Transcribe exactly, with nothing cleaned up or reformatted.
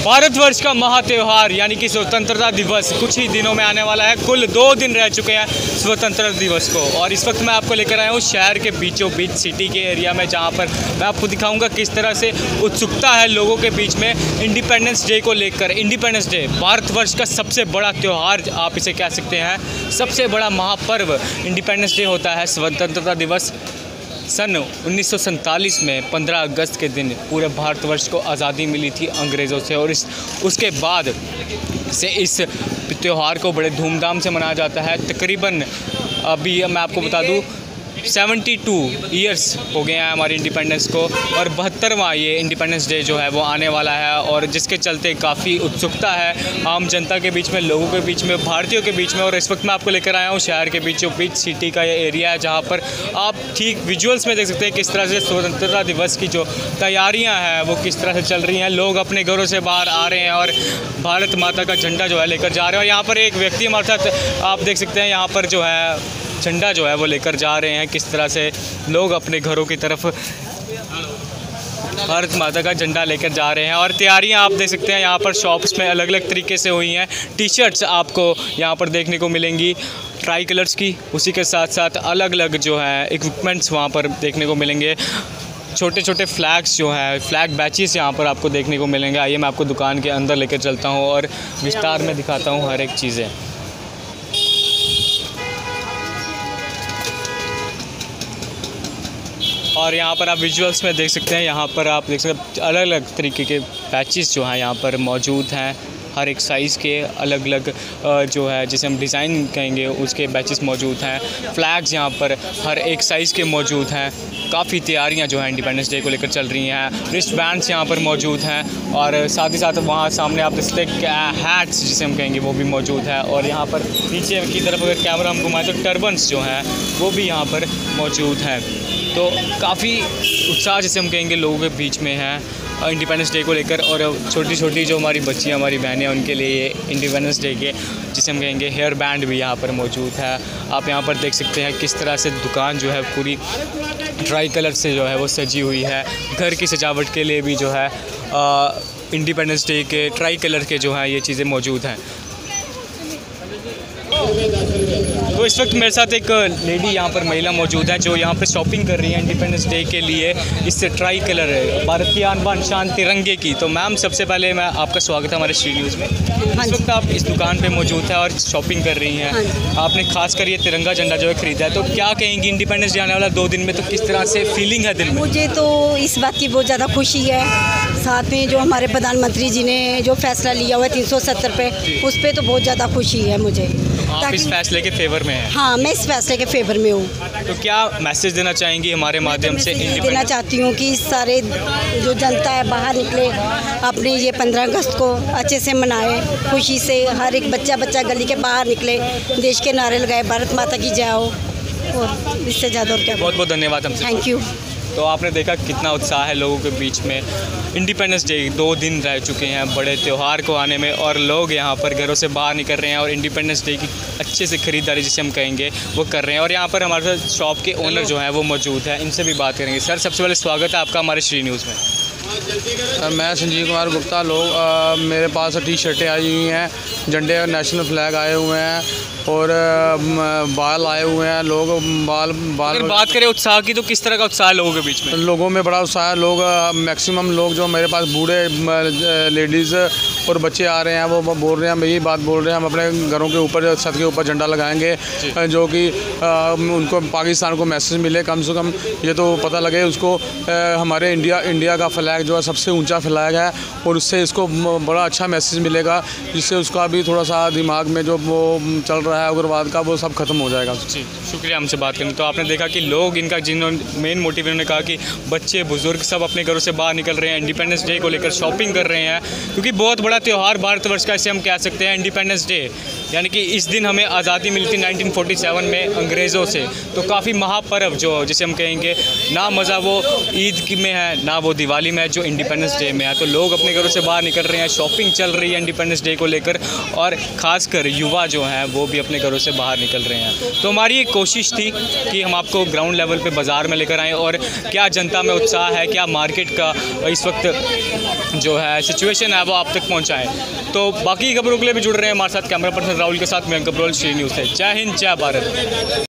भारतवर्ष का महा त्योहार यानी कि स्वतंत्रता दिवस कुछ ही दिनों में आने वाला है। कुल दो दिन रह चुके हैं स्वतंत्रता दिवस को, और इस वक्त मैं आपको लेकर आया हूँ शहर के बीचों बीच सिटी के एरिया में, जहाँ पर मैं आपको दिखाऊंगा किस तरह से उत्सुकता है लोगों के बीच में इंडिपेंडेंस डे को लेकर। इंडिपेंडेंस डे भारतवर्ष का सबसे बड़ा त्यौहार आप इसे कह सकते हैं, सबसे बड़ा महापर्व इंडिपेंडेंस डे होता है। स्वतंत्रता दिवस सन उन्नीस सौ सैंतालीस में पंद्रह अगस्त के दिन पूरे भारतवर्ष को आज़ादी मिली थी अंग्रेज़ों से, और इस उसके बाद से इस त्यौहार को बड़े धूमधाम से मनाया जाता है। तकरीबन अभी मैं आपको बता दूं बहत्तर इयर्स हो गए हैं हमारी इंडिपेंडेंस को, और बहत्तरवां ये इंडिपेंडेंस डे जो है वो आने वाला है, और जिसके चलते काफ़ी उत्सुकता है आम जनता के बीच में, लोगों के बीच में, भारतीयों के बीच में। और इस वक्त मैं आपको लेकर आया हूँ शहर के बीचों बीच सिटी का ये एरिया है, जहाँ पर आप ठीक विजुअल्स में देख सकते हैं किस तरह से स्वतंत्रता दिवस की जो तैयारियाँ हैं वो किस तरह से चल रही हैं। लोग अपने घरों से बाहर आ रहे हैं और भारत माता का झंडा जो है लेकर जा रहे हैं, और यहाँ पर एक व्यक्ति हमारे साथ आप देख सकते हैं यहाँ पर जो है झंडा जो है वो लेकर जा रहे हैं। किस तरह से लोग अपने घरों की तरफ भारत माता का झंडा लेकर जा रहे हैं, और तैयारियां आप देख सकते हैं यहाँ पर शॉप्स में अलग अलग तरीके से हुई हैं। टी शर्ट्स आपको यहाँ पर देखने को मिलेंगी ट्राई कलर्स की, उसी के साथ साथ अलग अलग जो है इक्विपमेंट्स वहाँ पर देखने को मिलेंगे। छोटे छोटे फ्लैग्स जो है, फ्लैग बैचेस यहाँ पर आपको देखने को मिलेंगे। आइए मैं आपको दुकान के अंदर लेकर चलता हूँ और विस्तार में दिखाता हूँ हर एक चीज़ें। और यहाँ पर आप विजुअल्स में देख सकते हैं, यहाँ पर आप देख सकते हैं अलग अलग तरीके के पैचेस जो हैं यहाँ पर मौजूद हैं। हर एक साइज़ के अलग अलग जो है जिसे हम डिज़ाइन कहेंगे उसके बैचेस मौजूद हैं। फ्लैग्स यहाँ पर हर एक साइज़ के मौजूद हैं। काफ़ी तैयारियाँ जो हैं इंडिपेंडेंस डे को लेकर चल रही हैं। रिस्ट बैंड्स यहाँ पर मौजूद हैं, और साथ ही साथ वहाँ सामने आप देख सकते हैं हैट्स जिसे हम कहेंगे वो भी मौजूद है। और यहाँ पर नीचे की तरफ अगर कैमरा हम घुमाएं तो टर्बन्स जो हैं वो भी यहाँ पर मौजूद हैं। तो काफ़ी उत्साह जिसे हम कहेंगे लोगों के बीच में है इंडिपेंडेंस डे को लेकर। और छोटी छोटी जो हमारी बच्चियाँ, हमारी बहनें, उनके लिए इंडिपेंडेंस डे के जिसे हम कहेंगे हेयर बैंड भी यहाँ पर मौजूद है। आप यहाँ पर देख सकते हैं किस तरह से दुकान जो है पूरी ट्राई कलर से जो है वो सजी हुई है। घर की सजावट के लिए भी जो है इंडिपेंडेंस डे के ट्राई कलर के जो हैं ये चीज़ें मौजूद हैं। तो इस वक्त मेरे साथ एक लेडी यहाँ पर महिला मौजूद है जो यहाँ पर शॉपिंग कर रही है इंडिपेंडेंस डे के लिए। इससे ट्राई कलर है भारत की आन बान शान तिरंगे की। तो मैम सबसे पहले मैं आपका स्वागत है हमारे श्री न्यूज़ में। इस वक्त आप इस दुकान पे मौजूद है और शॉपिंग कर रही हैं। आपने खास कर ये तिरंगा झंडा जो है खरीदा है, तो क्या कहेंगी इंडिपेंडेंस डे आने वाला दो दिन में, तो किस तरह से फीलिंग है दिल में? मुझे तो इस बात की बहुत ज़्यादा खुशी है, साथ में जो हमारे प्रधानमंत्री जी ने जो फैसला लिया हुआ है तीन सौ सत्तर पे, उस पर तो बहुत ज़्यादा खुशी है मुझे। आप इस फैसले के फेवर में हैं? हाँ, मैं इस फैसले के फेवर में हूँ। तो क्या मैसेज देना चाहेंगी हमारे माध्यम से? देना चाहती हूँ कि सारे जो जनता है बाहर निकले, अपने ये पंद्रह अगस्त को अच्छे से मनाए, खुशी से। हर एक बच्चा बच्चा गली के बाहर निकले, देश के नारे लगाए, भारत माता की जय हो, और इससे ज़्यादा और क्या। बहुत बहुत धन्यवाद हमसे। Thank you. तो आपने देखा कितना उत्साह है लोगों के बीच में। इंडिपेंडेंस डे दो दिन रह चुके हैं बड़े त्यौहार को आने में, और लोग यहाँ पर घरों से बाहर निकल रहे हैं और इंडिपेंडेंस डे की अच्छे से ख़रीदारी जिसे हम कहेंगे वो कर रहे हैं। और यहाँ पर हमारे साथ शॉप के ओनर जो हैं वो मौजूद है, इनसे भी बात करेंगे। सर सबसे पहले स्वागत है आपका हमारे श्री न्यूज़ में। मैं संजीव कुमार गुप्ता। लोग आ, मेरे पास टी शर्टें आई हुई हैं, झंडे और नेशनल फ्लैग आए हुए हैं, और बाल आए हुए हैं। लोग बाल बाल अगर बात करें उत्साह की, तो किस तरह का उत्साह है लोगों के बीच में? लोगों में बड़ा उत्साह है। लोग मैक्सिमम लोग जो मेरे पास बूढ़े लेडीज़ और बच्चे आ रहे हैं वो बोल रहे हैं, हम यही बात बोल रहे हैं, हम अपने घरों के ऊपर छत के ऊपर झंडा लगाएंगे, जो कि उनको पाकिस्तान को मैसेज मिले, कम से कम ये तो पता लगे उसको हमारे इंडिया इंडिया का फ्लैग जो है सबसे ऊंचा फ्लैग है, और उससे इसको बड़ा अच्छा मैसेज मिलेगा, जिससे उसका भी थोड़ा सा दिमाग में जो वो चल रहा है उग्रवाद का वो सब खत्म हो जाएगा। जी शुक्रिया हमसे बात करने। तो आपने देखा कि लोग इनका जिन्होंने मेन मोटिव इन्होंने कहा कि बच्चे बुजुर्ग सब अपने घरों से बाहर निकल रहे हैं, इंडिपेंडेंस डे को लेकर शॉपिंग कर रहे हैं, क्योंकि बहुत बड़ा त्यौहार भारतवर्ष का इसे हम कह सकते हैं इंडिपेंडेंस डे। यानी कि इस दिन हमें आज़ादी मिली थी नाइनटीन फोर्टी सेवन में अंग्रेज़ों से। तो काफ़ी महापर्व जो जिसे हम कहेंगे, ना मज़ा वो ईद में है ना वो दिवाली में, है जो इंडिपेंडेंस डे में है, तो लोग अपने घरों से बाहर निकल रहे हैं, शॉपिंग चल रही है इंडिपेंडेंस डे को लेकर, और ख़ासकर युवा जो हैं वो भी अपने घरों से बाहर निकल रहे हैं। तो हमारी एक कोशिश थी कि हम आपको ग्राउंड लेवल पे बाज़ार में लेकर आएँ और क्या जनता में उत्साह है, क्या मार्केट का इस वक्त जो है सिचुएशन है वो आप तक पहुँचाएँ। तो बाकी खबरों के लिए भी जुड़ रहे हैं हमारे साथ कैमरा पर्सन राहुल के साथ, मैं गब्रोल, श्री न्यूज़ है। जय हिंद, जय भारत।